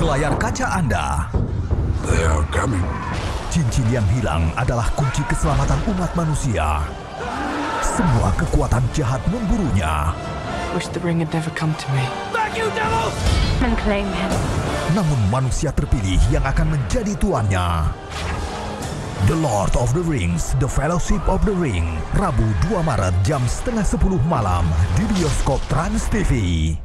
ke layar kaca Anda. They are coming. Cincin yang hilang adalah kunci keselamatan umat manusia. Semua kekuatan jahat memburunya. Wish the ring had never come to me. Back, you devils! And claim him. Namun manusia terpilih yang akan menjadi tuannya. The Lord of the Rings, The Fellowship of the Ring. Rabu 2 Maret jam 9:30 malam di bioskop Trans TV.